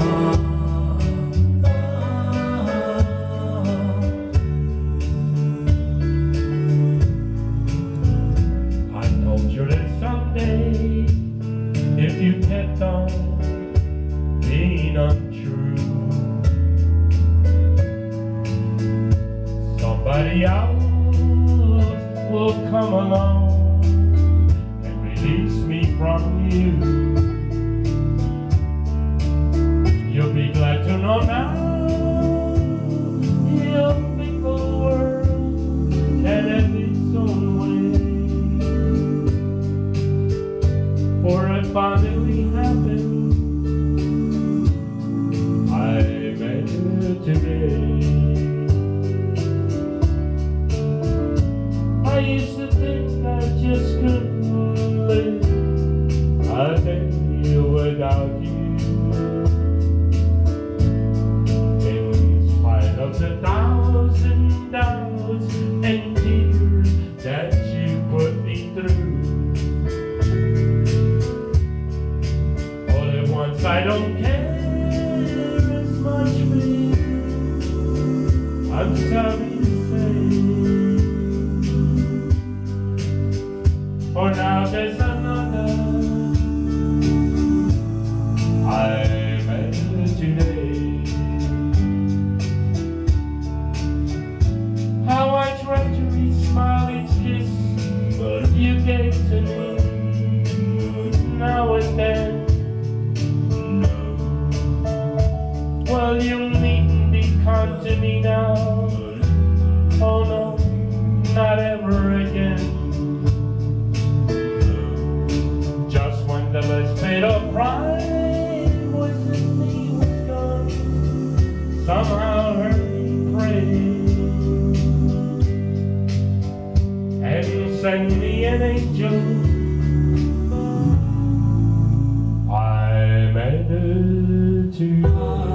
If you kept on being untrue, somebody else will come along and release me from you. You'll be glad to know now your fickle world can have its own way. For it finally happened, I met her today. I used to think I just couldn't live a day without you. In spite of the thousand doubts and tears that you put me through, I don't care as much for you, I'm sorry to say. For now there's another I met today. How I treasure each smile, each kiss you gave to me now and then. Well, you needn't be kind to me now. Oh no, not ever again. Just when the last bit of pride was in me was gone, somehow heard me pray and send me an angel. I made it to